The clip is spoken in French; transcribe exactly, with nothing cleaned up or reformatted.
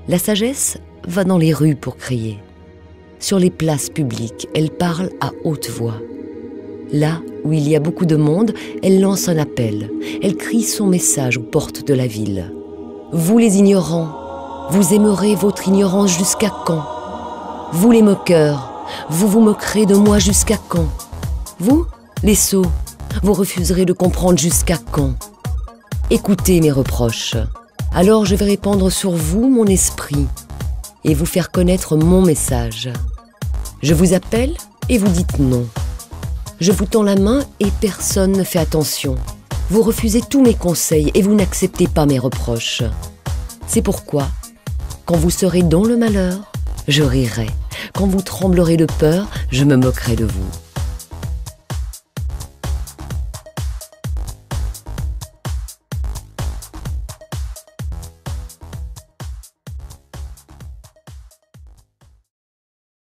La sagesse va dans les rues pour crier. Sur les places publiques, elle parle à haute voix. Là où il y a beaucoup de monde, elle lance un appel. Elle crie son message aux portes de la ville. Vous les ignorants, vous aimerez votre ignorance jusqu'à quand? Vous les moqueurs, vous vous moquerez de moi jusqu'à quand? Vous, les sots, vous refuserez de comprendre jusqu'à quand? Écoutez mes reproches, alors je vais répandre sur vous mon esprit et vous faire connaître mon message. Je vous appelle et vous dites non. Je vous tends la main et personne ne fait attention. Vous refusez tous mes conseils et vous n'acceptez pas mes reproches. C'est pourquoi, quand vous serez dans le malheur, je rirai. Quand vous tremblerez de peur, je me moquerai de vous.